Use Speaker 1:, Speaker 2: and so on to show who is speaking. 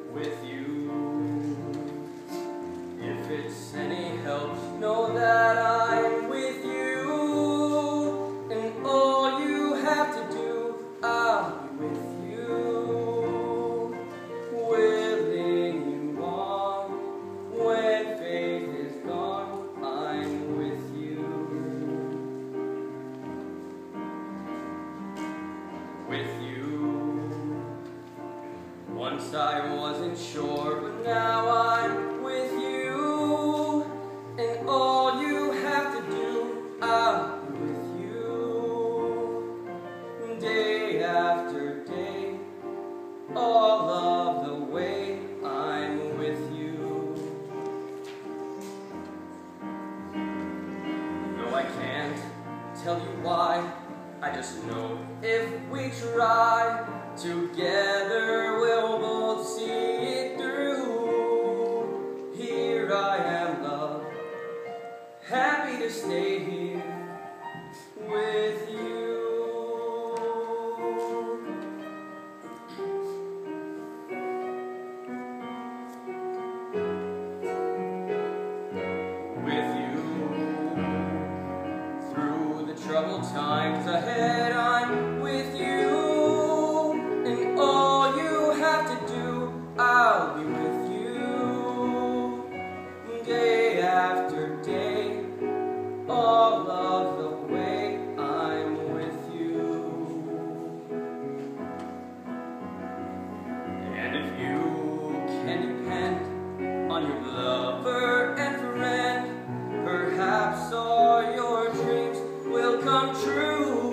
Speaker 1: with you. If it's any help, know that I'm with you, and all you have to do, I'll be with you, willing you on. When faith is gone, I'm with you. With you. Once I wasn't sure, but now I'm with you, and all you have to do, I'll be with you, day after day, all of the way, I'm with you. Though I can't tell you why, I just know if we try, together we'll both see it through. Here I am, love, happy to stay here with you. With you. Through the troubled times ahead, I'm with you, and all you have to do, I'll be with you, day after day, all of the way, I'm with you. And if you can depend on your lover and friend, perhaps all your dreams will come true.